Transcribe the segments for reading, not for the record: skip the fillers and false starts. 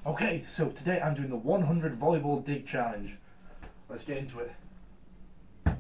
Okay, so today I'm doing the 100 volleyball dig challenge. Let's get into it. 2,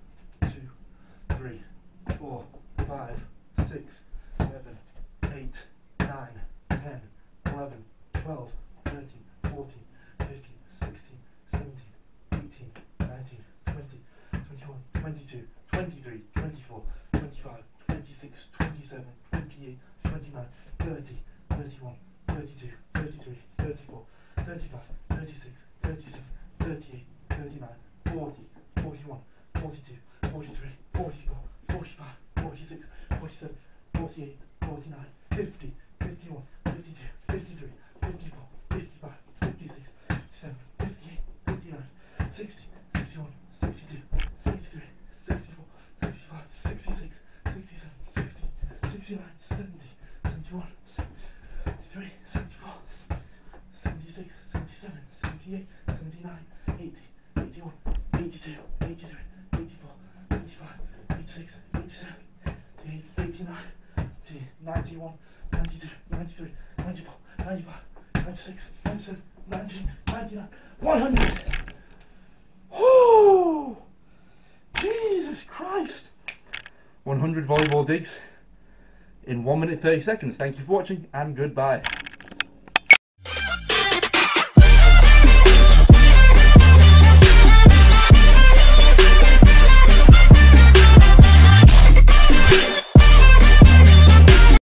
3, 4, 5, 6, 7, 8, 9, 10, 11, 12, 13, 14, 15, 16, 17, 18, 19, 20, 21, 22, 23, 24, 25, 26, 27, 28, 29, 30, 31, 32, 33, 34, 35, 36, 37, 38, 39, 40, 41, 42, 43, 44, 45, 46, 47, 48, 49, 50, 51, 52, 53, 54, 55, 56, 57, 58, 59, 60, 61, 62, 63, 64, 65, 66, 67, 60, 69, 70, 71, 73, 74, 76, 77, 78, 79, 80, 81, 82, 83, 84, 85, 86, 87, 88, 89, 91, 92, 93, 94, 95, 96, 97, 98, 99, 100! Whoo! Jesus Christ! 100 volleyball digs in 1 minute 30 seconds. Thank you for watching and goodbye.